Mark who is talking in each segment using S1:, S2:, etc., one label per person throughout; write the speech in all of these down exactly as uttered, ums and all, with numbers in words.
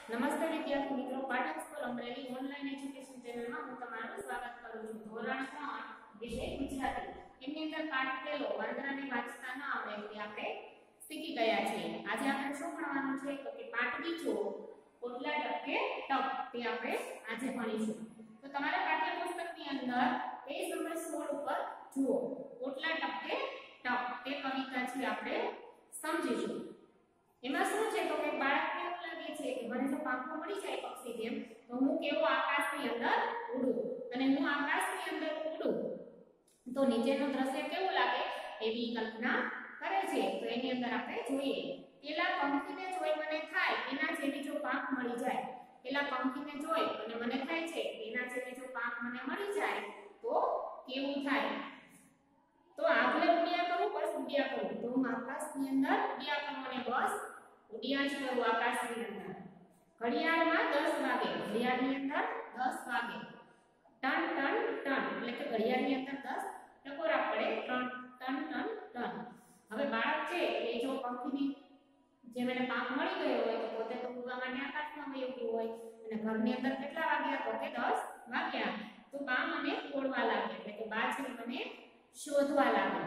S1: નમસ્તે વિદ્યાર્થી મિત્રો, Patan school Amreli online education ચેનલમાં હું તમારું સ્વાગત કરું છું. ધોરણ ત્રણ વિષય ગુજરાતી. એની અંદર પાઠ પહેલો વાંદરાને વાંચતા ન આવડે તે આપણે શીખી ગયા છીએ. આજે આપણે શું ભણવાનું છે તો કે પાઠ બીજો ઓટલા ટપકે ટપ તે આપણે આજે ભણીશું. તો તમારા પાઠ્યપુસ્તકની અંદર પેજ નંબર સોળ ઉપર જુઓ, ઓટલા ટપકે ટપ તે કવિતા છે આપણે સમજીશું. એમાં શું છે તો કે બાળકને એવું લાગે છે કે મને જો પાંખો મળી જાય પક્ષી જેમ તો હું કેવો આકાશની અંદર ઉડું, અને હું આકાશની અંદર ઉડું તો નીચેનું દ્રશ્ય કેવું લાગે એવી કલ્પના કરે છે. તો એની અંદર આપણે જોઈએ, પેલા પંખીને જોઈ મને થાય એના જેવી જો પાંખ મળી જાય, પેલા પંખીને જોઈ અને મને થાય છે એના જેવી જો પાંખ મને મળી જાય તો કેવું થાય. તો આપણે ઉડ્યા કરું બસ ઉડ્યા કરું, તો હું આકાશની અંદર ઉડ્યા કરું અને બસ ઉડ્યા જ કરું આકાશની અંદર. ઘડિયાળમાં દસ વાગે, ઘડિયાળની અંદર દસ વાગે, ટન ટન ટન એટલે કે ઘડિયાળની અંદર દસ ટકોરા પડે, ટન ટન ટન ટન. હવે બાળક છે એ જો પંખીની જેમ એને પાંખ મળી ગયો હોય તો પોતે તો ઉડવા માટે આકાશમાં વહી ગયું હોય, અને ઘરની અંદર કેટલા વાગ્યા તો કે દસ વાગ્યા. તો બા મને ખોળવા લાગે, એટલે કે બા છે મને શોધવા લાગે.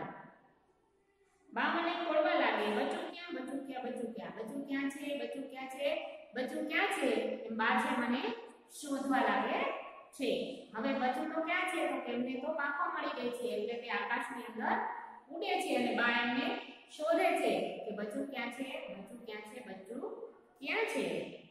S1: બા મને ખોળવા લાગે, બચું ક્યાં બચું ક્યાં બચું ક્યાં બચું ક્યાં છે બચું ક્યાં છે બચું ક્યાં છે એમ બા છે મને શોધવા લાગે છે. હવે બચું તો ક્યાં છે તો કે એમને તો પાંખો મળી ગઈ છે એટલે તે આકાશની અંદર ઉડે છે, અને બા એમને શોધે છે કે બચું ક્યાં છે બચું ક્યાં છે બચું ક્યાં છે.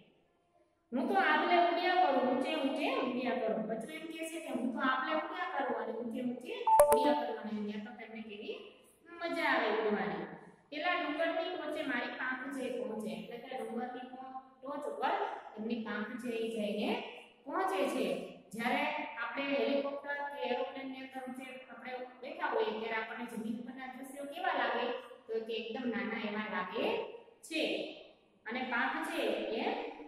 S1: હું તો આબલે ઉડ્યા કરું, ઊંચે ઊંચે ઉડ્યા કરું. બચું એમ કહે છે કે હું તો આબલે ઉડ્યા કરું અને ઊંચે ઊંચે ઉડ્યા કરું, અને અહીંયા તો તમને કેવી મજા આવે ઉડવાની. પેલા ડુંગરની ટોચે મારી પાંખ જઈ પહોંચે, એટલે કે ડુંગરની ટોચ ઉપર એમની પાંખ જઈ જઈને પહોંચે છે. જ્યારે આપણે હેલિકોપ્ટર કે એરોપ્લેન ની અંદર ઊંચે આપણે બેઠા હોઈએ ત્યારે આપણને જમીન પરના દ્રશ્યો કેવા લાગે તો કે એકદમ નાના એવા લાગે છે. અને પાંખ છે એ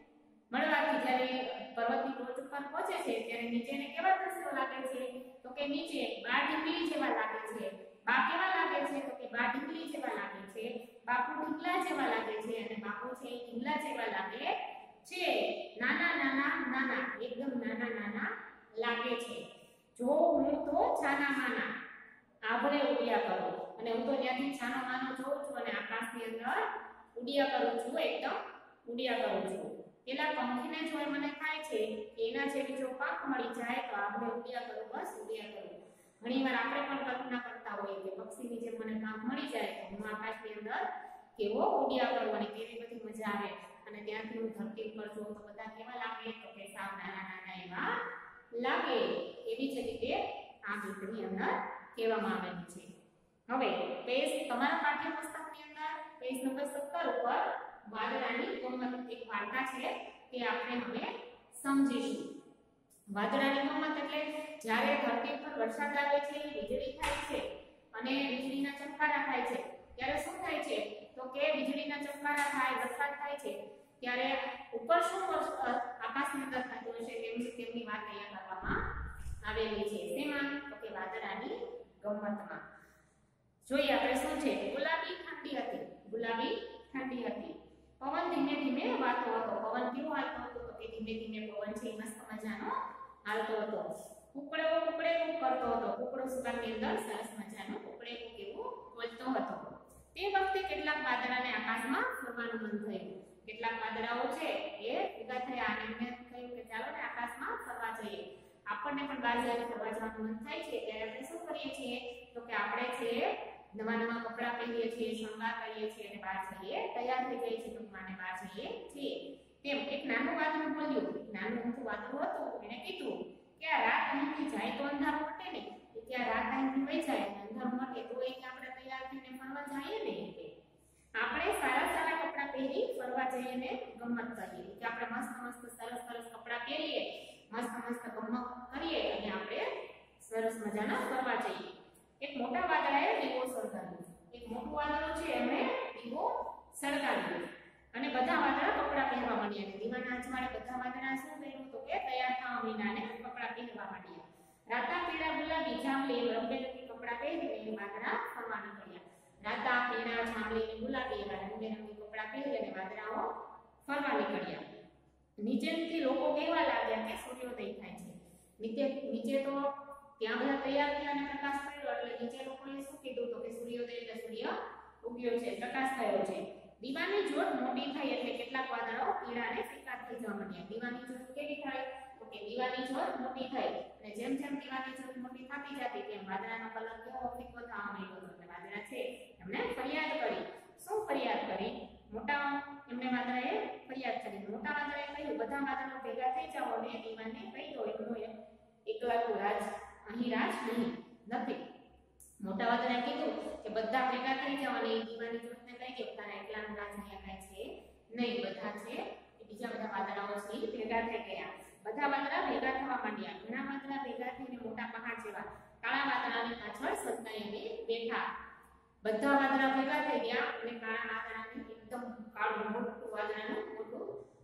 S1: મળવાથી જ્યારે પર્વતની ટોચ ઉપર પહોંચે છે ત્યારે નીચેને કેવા દ્રશ્યો લાગે છે તો કે નીચે બા ઢીંગલી જેવા લાગે છે. બા કેવા લાગે છે તો કે બા ઢીંગલી જેવા લાગે છે, બાપુ ઢીંગલા જેવા લાગે છે, અને બાપુ છે એ ઢીંગલા જેવા લાગે છે. નાના નાના નાના એકદમ નાના નાના લાગે છે. જો હું તો છાના માના આભરે ઉડ્યા કરું, અને હું તો ત્યાંથી છાનો માનો જોઉં છું અને આકાશની અંદર ઉડ્યા કરું છું, એકદમ ઉડ્યા કરું છું. પેલા પંખીને જોઈ મને થાય છે કે એના જેવી જો પાંખ મળી જાય તો આભરે ઉડ્યા કરું બસ ઉડ્યા કરું. ઘણીવાર આપણે પણ કલ્પના કરતા હોઈએ કે પક્ષીની જેમ મને પાંખ મળી જાય તો હું આકાશની અંદર કેવો ઉડ્યા કરું અને કેવી બધી મજા આવે, અને ત્યાંથી હું ધરતી ઉપર જોઉં તો બધા કેવા લાગે તો કે સાવ નાના નાના એવા લાગે. એવી જ રીતે આ ગીતની અંદર કહેવામાં આવેલું છે. હવે પેજ તમારા પાઠ્યપુસ્તકની અંદર પેજ નંબર સત્તર ઉપર વાદળાની ગમ્મત એક વાર્તા છે તે આપણે હવે સમજીશું. વાદળાની ગમ્મત એટલે જ્યારે ધરતી પર વરસાદ આવે છે, વીજળી થાય છે અને વીજળીના ચમકારા થાય છે ત્યારે શું થાય છે તો કે વીજળીના ચમકારા થાય, વરસાદ થાય છે ત્યારે ઉપર શું આકાશની અંદર થતું હશે તેમની તેમની વાત અહીંયા કરવામાં આવેલી છે. શેમાં તો કે વાદળાની ગમ્મતમાં. જોઈએ આપણે શું છે. ગુલાબી ઠંડી હતી, ગુલાબી ઠંડી હતી. પવન ધીમે ધીમે વાતો હતો. પવન કેવો હાલતો હતો તો કે ધીમે ધીમે પવન છે મસ્ત મજાનો હાલતો હતો. કુકડો કુકડે કુક કરતો હતો. કુકડો સુકાની અંદર સરસ મજાનો કુકડે કુક એવું બોલતો હતો. તે વખતે કેટલાક વાદળાને આકાશમાં ફરવાનું મન થયું. કેટલાક વાદળાઓ છે એ ભેગા થયા અને એમને થયું કે ચાલો ને આકાશમાં ફરવા જઈએ. આપણને પણ બહાર જ્યારે ફરવા જવાનું મન થાય છે ત્યારે આપણે શું કરીએ છીએ તો કે આપણે છે નવા નવા કપડાં પહેરીએ છીએ, શણગાર કરીએ છીએ અને બહાર જઈએ તૈયાર થઈ જઈએ છીએ ટૂંકમાં બહાર જઈએ છીએ. તેમ એક નાનું વાદળું બોલ્યું, નાનું ઊંચું વાદળું હતું, એને કીધું કે આ રાત અહીંથી જાય તો અંધારું મટે ને, કે આ રાત અહીંથી વહી જાય અને અંધારું મટે તો એ આપણે તૈયાર થઈને ફરવા જઈએ ને. કે આપણે સારા સારા કપડાં પહેરી ફરવા જઈએ ને ગમ્મત કરીએ, કે આપણે મસ્ત મસ્ત સરસ સરસ કપડાં પહેરીએ, મસ્ત મસ્ત ગમ્મત કરીએ અને આપણે સરસ મજાના ફરવા જઈએ. એક મોટા વાદળાએ દીવો સળગાવ્યો. એક મોટું વાદળું છે એમણે દીવો સળગાવ્યો અને બધા વાદળા કપડાં પહેરવા માંડ્યા. અને દીવાના અજવાળે બધા વાદળા શું કર્યું તો કે તૈયાર થવા માંડ્યા અને કપડાં પહેરવા માંડ્યા. રાતા પીળા ગુલાબી જાંબલી રંગબેરંગી કપડાં પહેરીને વાદળા ફરવા નીકળ્યા. રાતા પીળા જાંબલી ગુલાબી એવા રંગબેરંગી કપડાં પહેરીને વાદળાઓ ફરવા નીકળ્યા. નીચેથી લોકો કહેવા લાગ્યા કે સૂર્યોદય થાય છે. નીચે નીચે તો ત્યાં બધા તૈયાર થયા અને પ્રકાશ પડ્યો એટલે નીચે લોકોએ શું કીધું તો કે સૂર્યોદય એટલે સૂર્ય ઉગ્યો છે, પ્રકાશ થયો છે. દીવાની જ્યોત મોટી થઈ એટલે કેટલાક વાદળાઓ પીળા અને ફીકા થઈ જવા માંડ્યા. દીવાની જ્યોત કેવી થઈ તો કે દીવાની જ્યોત મોટી થઈ અને જેમ જેમ દીવાની જ્યોત મોટી થતી જતી તેમ વાદળાનો કલર કેવો ફીકો થવા માંડ્યો. એટલે વાદળા છે એમણે ફરિયાદ કરી. શું ફરિયાદ કરી? મોટા એમને વાદળાએ ફરિયાદ કરી. મોટા વાદળાએ કહ્યું બધા વાદળાઓ ભેગા થઈ જાઓ અને દીવાને કહી દો એમનું એકલાનું રાજ અહીં રાજ નહીં નથી. મોટા વાદળાએ કીધું કે બધા ભેગા થઈ જાઓ અને દીવાની જ્યોતને કહી દો તારા એકલાનું રાજ અહીંયા કાંઈ છે નહીં. બધા છે એ બીજા બધા વાદળાઓ છે ભેગા થઈ ગયા. બધા વાદળા ભેગા થવા માંડ્યા. ઘણા વાદળા ભેગા થઈને મોટા પહાડ જેવા કાળા વાદળાની પાછળ સંતાઈને બેઠા. બધા વાદળા ભેગા થઈ ગયા અને કાળા વાદળાને એકદમ કાળું મોટું વાદળાનું મોટું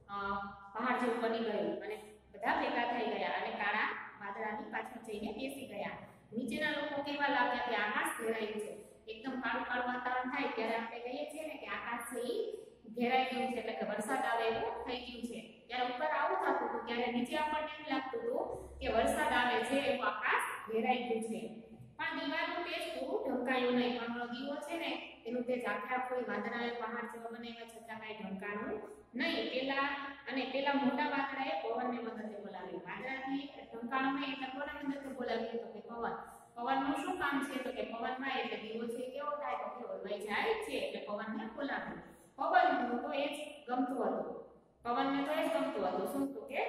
S1: પહાડ જેવું બની ગયું અને બધા ભેગા થઈ ગયા અને કાળા વાદળાની પાછળ જઈને બેસી ગયા. નીચેના લોકો કહેવા લાગ્યા કે આકાશ ઘેરાયું છે. એકદમ કાળું કાળું વાતાવરણ થાય ત્યારે આપણે કહીએ છીએ ને કે આકાશ છે ઈ ઘેરાઈ ગયું છે એટલે કે વરસાદ આવે એવું થઈ ગયું છે. ત્યારે ઉપર આવું થતું હતું ત્યારે નીચે આપણને એમ લાગતું હતું કે વરસાદ આવે છે એવું આકાશ ઘેરાઈ ગયું છે. પણ દીવાનું તેજ પૂરું ઢંકાયું નહીં. પણ ઓલો દીવો છે ને એનું તેજ આખા કોઈ વાદળાએ પહાડ જેવા બનાવ્યા છતાં કાંઈ ઢંકાણું નહીં. પેલા અને પેલા મોટા વાદળાએ પવનને મદદે બોલાવ્યું. વાદળાથી ઢંકાણું નહીં એટલે કોને મદદે બોલાવ્યું તો કે પવન. પવનનું શું કામ છે તો કે પવનમાં એટલે દીવો છે કેવો થાય તો કે ઓલવાઈ જાય છે એટલે પવનને બોલાવ્યું. પવનનું તો એ જ ગમતું હતું. પવનને તો એ જ ગમતું હતું શું તો કે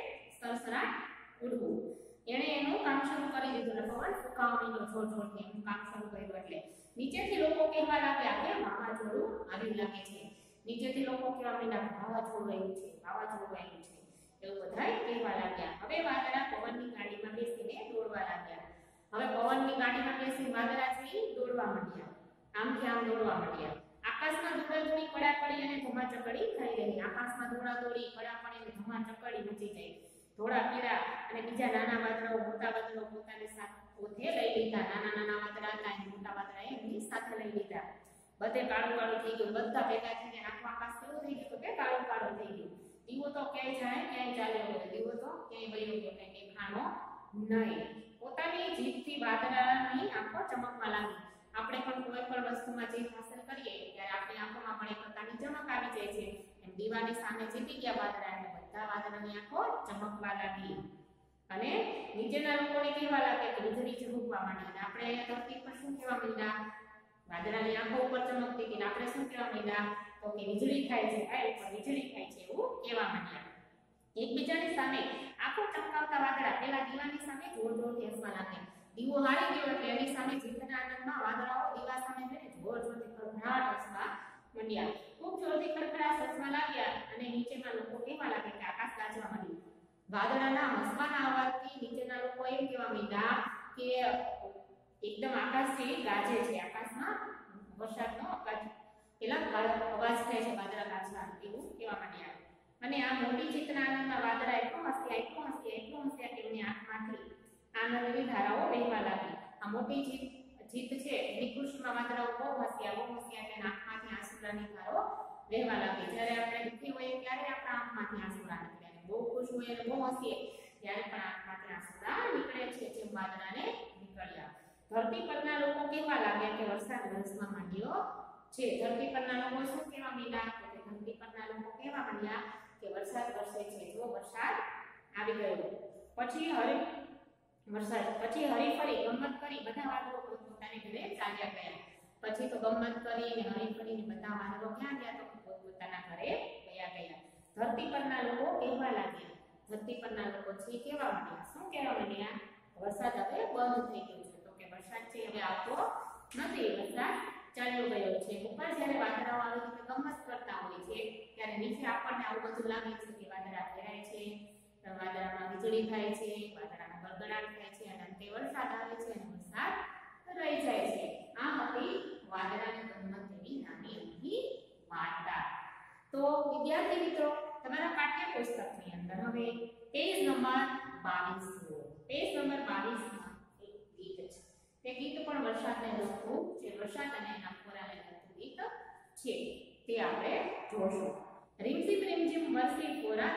S1: સરસરાટ ઉડવું. એણે એનું કામ શરૂ કરી દીધું અને પવન ફૂંકાવા માંડ્યો જોર જોરથી. એનું કામ શરૂ કર્યું એટલે નીચેથી લોકો કહેવા લાગ્યા કે વાવાઝોડું આવી લાગે છે. નીચેથી લોકો કહેવા માંડ્યા વાવાઝોડું આવ્યું છે, વાવાઝોડું આવ્યું છે એવું બધાય કહેવા લાગ્યા. હવે વાદળા પવનની ગાડીમાં બેસીને દોડવા લાગ્યા. હવે પવનની ગાડીમાં બેસીને વાદળા છે દોડવા માંડ્યા. આમથી આમ દોડવા માંડ્યા. આકાશમાં દોડાદોડી પડાપડી અને ધમાચકડી થઈ રહી. આકાશમાં દોડાદોડી પડાપડી અને ધમાચકડી મચી ગઈ. થોડા પીળા અને બીજા નાના વાદળાઓ મોટા વાદળાઓ પોતાની સાથે પોતે લઈ લીધા. નાના નાના વાદળા હતા અને મોટા વાદળાએ એમની સાથે લઈ લીધા. બધે કાળું કાળું થઈ ગયું. બધા ભેગા થઈને આખું આકાશ કેવું થઈ ગયું કે કાળું કાળું થઈ ગયું. દીવો તો ક્યાંય જાય ક્યાંય ચાલ્યો ગયો. દીવો તો ક્યાંય વયો ગયો કઈ દેખાણો નહીં. પોતાની જીભથી વાદળાની આંખો ચમકવા લાગી. આપણે પણ કોઈ પણ વસ્તુમાં જીત હાંસલ કરીએ ત્યારે આપણી આંખોમાં પણ એક પ્રકારની ચમક આવી જાય છે. એમ દીવાની સામે જીતી ગયા વાદળા એટલે બધા વાદળાની આંખો ચમકવા લાગી અને નીચેના લોકોને કહેવા લાગે કે વીજળી ઝબૂકવા માંડી. અને આપણે અહીંયા ધરતી પર શું કહેવા માંડ્યા? વાદળાની આંખો ઉપર ચમકતી હતી. આપણે શું કહેવા માંડ્યા તો કે વીજળી થાય છે. આ ઉપર વીજળી થાય છે એવું કહેવા માંડ્યા. એકબીજાની સામે આંખો ચમકાવતા વાદળા પેલા દીવાની સામે જોર જોરથી હસવા લાગ્યા. દીવો હારી ગયો એટલે એની સામે જીતના આનંદમાં વાદળાઓ દીવા સામે જઈને જોર જોરથી ખડખડાટ હસવા માંડ્યા. ખૂબ જોરથી ખડખડાટ હસવા લાગ્યા અને નીચેના લોકો કહેવા લાગ્યા કે આકાશ ગાજવા માંડ્યું. વાદળાના હસવાના અવાજથી નીચેના લોકો એમ કહેવા માંડ્યા કે એકદમ આકાશ છે ગાજે છે. આકાશમાં વરસાદનો અવાજ પેલા અવાજ થાય છે વાદળા ગાજવા એવું કહેવા માંડ્યા. અને આ મોટી જીતના આનંદમાં વાદળા એટલું હસ્યા એટલું હસ્યા એટલું હસ્યા કે એમની આંખમાંથી આનંદની ધારાઓ વહેવા લાગી. આ મોટી જીત જીત છે એની ખુશીમાં વાદળાઓ બહુ હસ્યા બહુ હસ્યા એટલે આંખમાંથી આંસુડાની ધારો વહેવા લાગી. જ્યારે આપણે દુઃખી હોઈએ ત્યારે આપણા આંખમાંથી આંસુડા નીકળે અને બહુ ખુશ હોઈએ અને બહુ હસીએ ત્યારે પણ આંખમાંથી આંસુડા નીકળે છે જેમ વાદળાને નીકળ્યા. ધરતી પરના લોકો કહેવા લાગ્યા કે વરસાદ વરસવા માંડ્યો છે. ધરતી પરના લોકો શું કહેવા માંડ્યા તો કે ધરતી પરના લોકો કહેવા માંડ્યા કે વરસાદ વરસે છે. જો વરસાદ આવી ગયો. પછી હરી વરસાદ પછી હરી ફરી ગમત કરી બધા વાદળો પોતપોતાને ઘરે ચાલ્યા ગયા. પછી તો ગમત કરીને હરી ફરીને બધા વાદળો ક્યાં ગયા તો પોતપોતાના ઘરે ગયા ગયા. ધરતી પરના લોકો કહેવા લાગ્યા. ધરતી પરના લોકો છે કહેવા માંડ્યા. શું કહેવા માંડ્યા? વરસાદ હવે બંધ થઈ ગયો છે. તો કે વરસાદ છે હવે આવતો નથી. વરસાદ ચાલ્યો ગયો છે. ઉપર જ્યારે વાદળાઓ આવી રીતે ગમત કરતા હોય છે ત્યારે નીચે આપણને આવું બધું લાગે છે કે વાદળા ઘેરાય છે, વાદળામાં વીજળી થાય છે, વાદળાના ગડગડાટ થાય છે અને અંતે વરસાદ આવે છે અને વરસાદ રહી જાય છે. આ હતી વાદળાની ગમત જેવી નાની અમથી વાર્તા. તો વિદ્યાર્થી મિત્રો તમારા પાઠ્યપુસ્તકની અંદર હવે પેજ નંબર બાવીસ જુઓ. પેજ નંબર બાવીસ માં એક ગીત છે. તે ગીત પણ વરસાદને લગતું છે. વરસાદ અને એના ખોરાને લગતું ગીત છે તે આપણે જોશું. રીમઝીમ રીમઝીમ વરસી ખોરા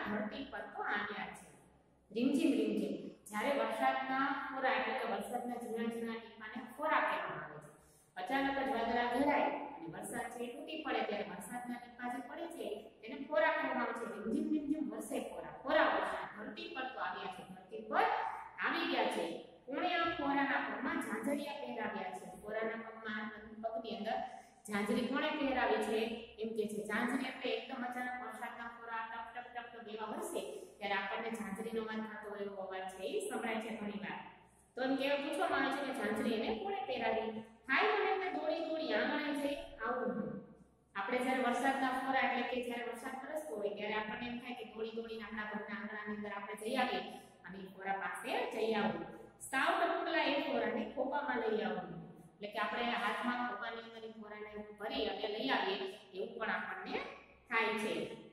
S1: ધરતી પર તો આવ્યા છે. રીમઝીમ રીમઝીમ જ્યારે વરસાદના ફોરા એટલે કે વરસાદના ઝીણા ઝીણા ટીપાને ફોરા કહેવામાં આવે છે. અચાનક જ વાદળા ઘેરાય અને વરસાદ છે તૂટી પડે ત્યારે વરસાદના ટીપા જે પડે છે તેને ફોરા કહેવામાં આવે છે. રીમઝીમ રીમઝીમ વરસે ફોરા. ફોરા વરસાદ ધરતી પર તો આવ્યા છે. ધરતી પર આવી ગયા છે. કોણે આ ફોરાના પગમાં ઝાંઝરિયા પહેરાવ્યા છે? ફોરાના પગમાં પગની અંદર ઝાંઝરી કોણે પહેરાવી છે? એમ કે છે ઝાંઝરી એટલે એકદમ અચાનક વરસાદના ફોરા ટપ ટપ ટપ ટપ એવા વરસે ત્યારે આપણને ઝાંઝરીનો અવાજ થતો હોય એવો અવાજ છે એ સંભળાય છે ઘણીવાર. તો એમ કેવા પૂછવામાં આવે છે કે ઝાંઝરી એને કોણે પહેરાવી? હાય મને એમને દોડી દોડી આંગણે જઈ આવું હું. આપણે જ્યારે વરસાદના ફોરા એટલે કે જ્યારે વરસાદ વરસતો હોય ત્યારે આપણને એમ થાય કે દોડી દોડીને આપણા ઘરના આંગણાની અંદર આપણે જઈ આવીએ અને એ ફોરા પાસે જઈ આવું. સાવ ટપકલા એ ફોરાને ખોપામાં લઈ આવવું એટલે કે આપણે હાથમાં ખોપાની અંદર એ ફોરાને ભરી અને લઈ આવીએ એવું પણ આપણને થાય છે.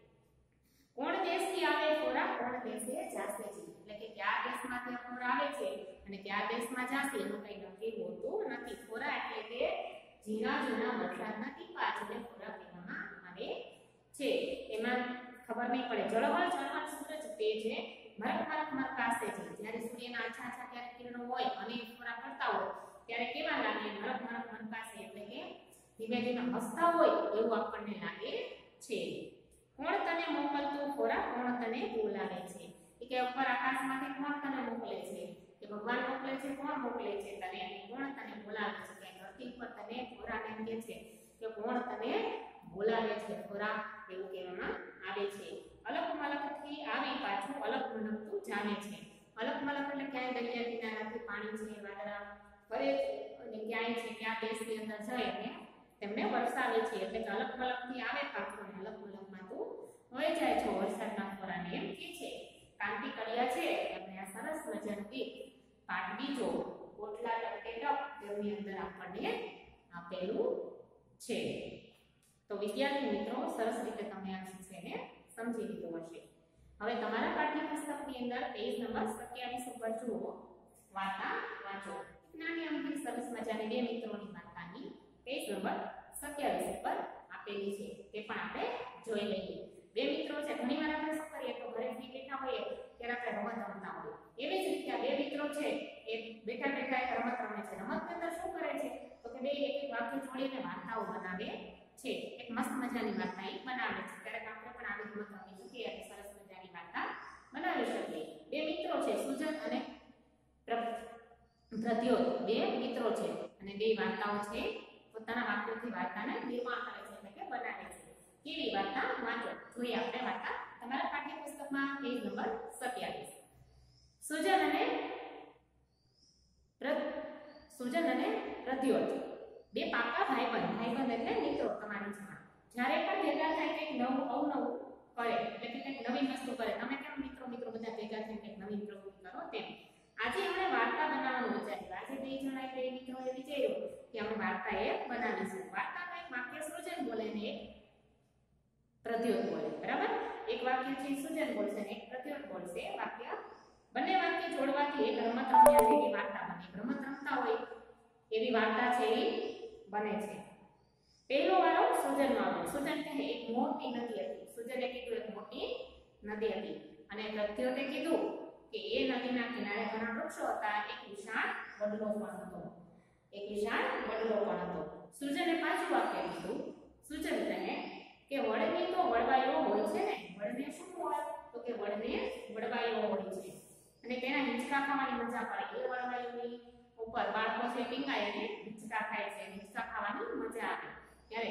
S1: કોણ દેશથી આવે ફોરા? કોણ દેશે જાશે છે. એટલે કે કયા દેશમાંથી આ ફોરા આવે છે અને કયા દેશમાં જાશે એનું કંઈ નક્કી હોતું નથી. ફોરા એટલે કે ઝીણા ઝીણા વરસાદના ટીપા જેને ફોરા કહેવામાં આવે છે. એમાં ખબર નહીં પડે જળહળ જળહળ સૂરજ તેજે મરક મરક મરકાશે છે. જ્યારે સૂર્યના આછા આછા ક્યારેક કિરણો હોય અને ફોરા પડતા હોય ત્યારે કેવા લાગે? મરક મરક મરકાશે એટલે કે ધીમે ધીમે હસતા હોય એવું આપણને લાગે છે. કોણ તને મોકલતું ફોરા? કોણ તને બોલાવે છે? એ કે ઉપર આકાશમાંથી કોણ તને મોકલે છે? કે ભગવાન મોકલે છે? કોણ મોકલે છે તને? અને કોણ તને બોલાવે છે? કે ધરતી પર તને ફોરાને કહે છે કે કોણ તને બોલાવે છે ફોરા એવું કહેવામાં આવે છે. અલક મલકથી આવી પાછું અલક મલકતું જાણે છે. અલક મલક એટલે ક્યાંય દરિયા કિનારાથી પાણી છે વાદળા ફરે અને ક્યાંય છે ક્યાં દેશની અંદર જાય અને તેમને વરસાવે છે. એટલે કે અલક મલકથી આવે પાછું અને અલક મલકમાં તું હોય જાય છો વરસાદના ફોરાને એમ કે છે. કાંતિ કળિયા છે એમને આ સરસ મજાનું ગીત પાઠ બીજો કોટલા ટપકે ટપ તેની અંદર આપણને આપેલું છે. તો વિદ્યાર્થી મિત્રો સરસ રીતે તમે આ વિષયને સમજી લીધું હશે. હવે તમારા પાઠ્યપુસ્તકની અંદર પેજ નંબર સત્યાવીસ ઉપર જુઓ વાર્તા વાંચો. નાની અમથી સરસ મજાની બે મિત્રોની વાર્તાની પેજ નંબર સત્યાવીસ ઉપર આપેલી છે તે પણ આપણે જોઈ લઈએ. બે મિત્રો છે ઘણીવાર આપણે શું કરીએ તો ઘરે ફ્રી બેઠા હોઈએ ત્યારે આપણે રમત રમતા હોઈએ. એવી જ રીતે આ બે મિત્રો છે એ બેઠા બેઠા એક રમત રમે છે. રમતની અંદર શું કરે છે તો કે બે એક એક વાક્ય જોડીને વાર્તાઓ બનાવે છે. એક મસ્ત મજાની વાર્તા એ બનાવે છે. ક્યારેક આપણે પણ આવી રમત રમી શકીએ અને સરસ મજાની વાર્તા બનાવી શકીએ. બે મિત્રો છે સુજન અને પ્રદ્યોત બે મિત્રો છે અને બે વાર્તાઓ છે પોતાના વાક્યોથી વાર્તાને નિર્માણ કરે છે એટલે કે બનાવે છે. કેવી વાર્તા વાંચો. જોઈએ આપણે વાર્તા તમારા પાઠ્યપુસ્તકમાં પેજ નંબર સત્યાવીસ. સુજન અને સુજન અને પ્રદ્યોત બે પાકા ભાઈબંધ. ભાઈબંધ એટલે મિત્રો તમારી જેવા. જ્યારે પણ ભેગા થાય કંઈક નવું અવનવું કરે એટલે કે કંઈક નવી વસ્તુ કરે. તમે કેમ મિત્રો મિત્રો બધા ભેગા થઈને કંઈક નવી પ્રવૃત્તિ કરો તેમ. આજે આપણે વાર્તા બનાવવાનું વિચાર્યું. આજે બે જણા બે મિત્રોએ વિચાર્યું કે આપણે વાર્તા એ બનાવીશું. વાર્તામાં એક વાક્ય સુજન બોલે ને એક પ્રદ્યોત બોલે. બરાબર? એક વાક્ય છે સુજન બોલશે ને એક પ્રદ્યોત બોલશે. વાક્ય બંને વાક્ય જોડવાથી એક રમત રમ્યા જેવી વાર્તા બને. રમત રમતા હોય એવી વાર્તા છે એ બને છે. પહેલો વારો સુજનનો આવ્યો. સુજન કહે એક મોટી નદી હતી. સુજને કીધું એક મોટી નદી હતી અને પ્રદ્યોતે કીધું કે એ નદીના કિનારે ઘણા વૃક્ષો હતા. એક વિશાળ વડલો પણ હતો. એક વિશાળ વડલો પણ હતો. સુજને પાછું વાક્ય કીધું. સુજન કહે કે વડની તો વડવાયો હોય છે ને. વડને શું હોય તો કે વડને વડવાયો હોય છે અને તેના હિંચકા ખાવાની મજા પડે. એ વડવાયોની ઉપર બાળકો છે ટીંગાય અને હિંચકા ખાય છે. હિંચકા ખાવાની મજા આવે. ત્યારે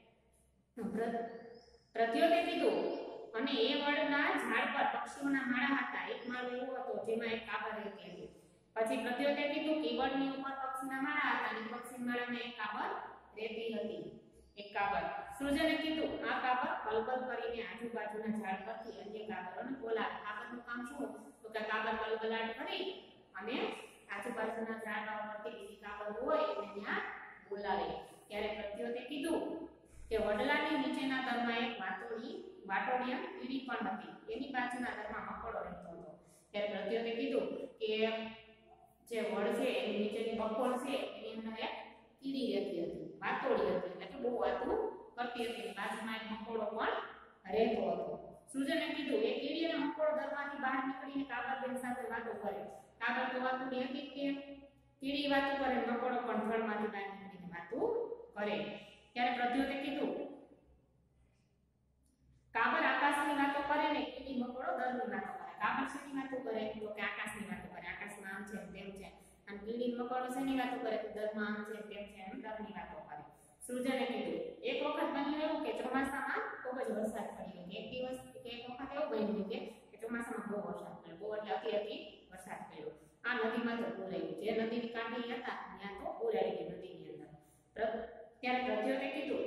S1: પ્રદ્યોતે કીધું અને એ વડના ઝાડ પર પક્ષીઓના માળા હતા. એક માળો એવો હતો જેમાં એક કાબર રહેતી હતી. પછી પ્રદ્યોતે કીધું કે વડની ઉપર પક્ષીના માળા હતા અને પક્ષી માળામાં એક કાબર રહેતી હતી. એક કાબર. સુજને કીધું આ કાબર કલબલ કરીને આજુબાજુના ઝાડ પરથી અન્ય કાબરોને બોલાવે. કાબરનું કામ શું તો કે કાબર કલબલાટ કરી અને આજુબાજુના ઝાડ પરથી બીજી કાબર હોય એને ત્યાં બોલાવે. ત્યારે પ્રદ્યોતે કીધું કે વડલાની નીચેના દરમાં એક વાટોડી વાટોડિયા કીડી પણ હતી. એની બાજુના દરમાં મકોડો રહેતો હતો. ત્યારે પ્રદ્યોતે કીધું કે જે વડ છે એની નીચેની બકોળ છે એની અંદર એક કીડી રહેતી હતી. વાટોડી હતી એટલે કે બહુ વાતું કરતી હતી. બાજુમાં એક મકોડો પણ રહેતો હતો. સુજને કીધું એ કીડીને ઘરમાંથી બહાર નીકળીને કાગળબેન સાથે વાતો કરે. કાગળ તો વાતોની હતી કે કીડી વાતો કરે, મકોડો પણ ઘરમાંથી બહાર નીકળીને વાતો કરે. ત્યારે પ્રદ્યોતે કીધું કાગળ આકાશની વાતો કરે ને કીડી મકોડો દરની વાતો કરે. કાગળ શેની વાતો કરે તો કે આકાશની વાતો કરે, આકાશમાં આમ છે તેમ છે. અને કીડી મકોડો શેની વાતો કરે તો દરમાં આમ છે તેમ છે એમ દરની વાતો કરે. સૃજને કીધું એક વખત બન્યું એવું કે ચોમાસામાં ખૂબ જ વરસાદ પડ્યો. એક દિવસ કે એક વખત એવું બન્યું કે ચોમાસામાં બહુ વરસાદ પડ્યો, બહુ એટલે અતિ અતિ વરસાદ પડ્યો. આ નદીમાં તો પૂર આવ્યું. જે નદીની કાંઠે હતા ત્યાં તો પૂર આવી ગયું નદીની અંદર. ત્યારે પ્રદ્યોતે કીધું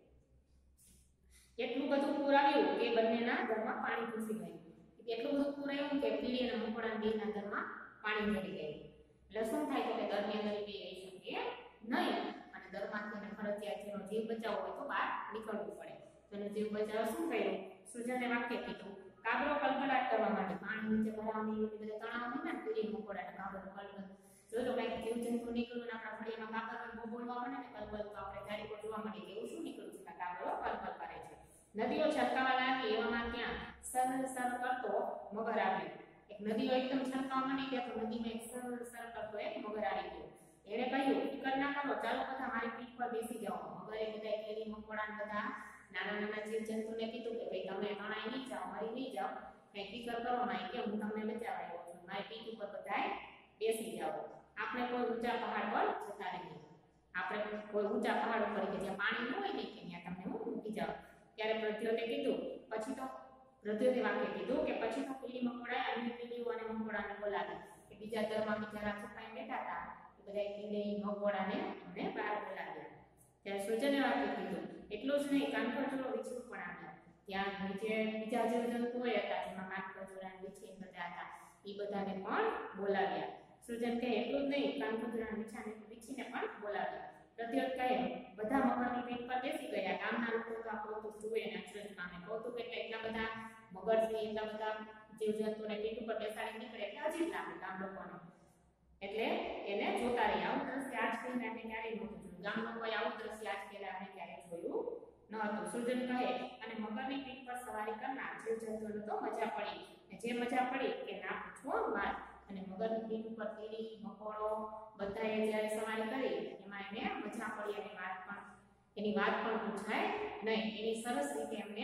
S1: એટલું બધું પૂર આવ્યું કે બંનેના ઘરમાં પાણી ઘૂસી ગયું. એટલું બધું પૂર આવ્યું કે કીડી અને મકોડા બેના ઘરમાં પાણી ચડી ગયું. એટલે શું થાય તો કે દરની અંદર બે રહી શકે નહીં. અને દરમાંથી એને ફરજિયાત જેનો જીવ બચાવવો હોય તો બહાર નીકળવું પડે. તો એનો જીવ બચાવવા શું કર્યું? સૃજને વાક્ય કીધું કાગડો કલકલાટ કરવા માટે પાણી નીચે ભરાવાની બધા તણાવ હોય ને કીડી મકોડા કાગડો કલકલ જો તો કંઈક જીવજંતુ નીકળ્યું ને આપણા ફળિયામાં કાગળ બોલવા માંડે ને કલકલ તો આપણે ચારી પર જોવા મળે કે એવું શું નીકળ્યું છે? કાગડો કલકલ કરે છે. નદીઓ છલકાવા લાગી એવામાં ત્યાં સર સર કરતો મગર આવ્યો. એક નદીઓ એકદમ છલકાવા માંડી ગયા તો નદીમાં એક સર સર કરતો એક મગર આવી ગયો. એણે કહ્યું ફિકર ના કરો, ચાલો બધા મારી પીઠ પર બેસી જાઓ. મગરે બધા કીડી મકોડા બધા નાના નાના જીવજંતુને કીધું કે ભાઈ તમે તણાઈ નહીં જાઓ, મરી નહીં જાઓ, કઈ ફિકર કરો નહીં કે હું તમને બચાવવા આવ્યો છું. મારી પીઠ ઉપર બધાએ બેસી જાઓ. આપણે કોઈ ઊંચા પહાડ પર જતા રહીએ. આપણે કોઈ ઊંચા પહાડ ઉપર કે જ્યાં પાણી ન હોય ને કે ત્યાં તમને હું મૂકી જાઉં. ત્યારે પ્રદ્યોતે કીધું પછી તો પ્રદ્યોતે વાક્ય કીધું કે પછી તો કીડી મકોડા અન્ય કીડીઓ અને મકોડાને બોલાવી કે બીજા દરમાં બિચારા છુપાઈ બેઠા હતા એ બધા કીડી મકોડાને અમને બહાર બોલાવ્યા. ત્યારે સૃજને વાક્ય કીધું એટલું જ નહીં, કાનખજૂરો વીછું પણ આવ્યા. ત્યાં નીચે બીજા જીવજંતુઓ હતા જેમાં કાનખજૂરા વીછી બધા હતા એ બધાને પણ બોલાવ્યા. સૃજન કહે એટલું જ નહીં, કાનખજૂરા વીછાને વીછીને પણ બોલાવ્યા. પ્રદ્યોત કહે બધા મગરની પીઠ પર બેસી ગયા. ગામના લોકો તો આ કૌતુક જુએ ને આશ્ચર્ય પામે. કૌતુક એટલે એટલા બધા મગર છે, એટલા બધા જીવજંતુને પીઠ ઉપર બેસાડી નીકળે એટલે અજીબ લાગે ગામ લોકોને. એટલે એને જોતા રહી. આવું દ્રશ્ય આજ પહેલા આપણે ક્યારેય નહોતું જોયું. ગામ લોકોએ આવું દ્રશ્ય આજ પહેલા આપણે ક્યારેય જોયું ન હતું. સૃજન કહે અને મગરની પીઠ પર સવારી કરનાર જીવજંતુને તો મજા પડી. જે મજા પડી કે ના પૂછો વાત. અને મગરની પીઠ ઉપર કીડી મકોડો બધાએ જ્યારે સવારી કરી એમાં એને મજા પડી અને વાત પણ એની વાત પણ પૂછાય નહીં. એની સરસ રીતે એમને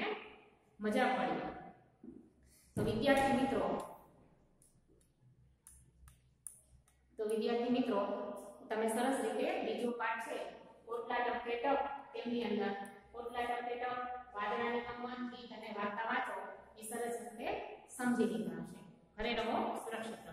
S1: મજા પડી. તો વિદ્યાર્થી મિત્રો તો વિદ્યાર્થી મિત્રો તમે સરસ રીતે બીજો પાઠ છે કોટલા ટપકે ટપ તેમની અંદર કોટલા ટપકે ટપ વાદળાની કમન ગીત અને વાર્તા વાંચો એ સરસ રીતે સમજી લીધા છે. ઘરે રહો સુરક્ષિત.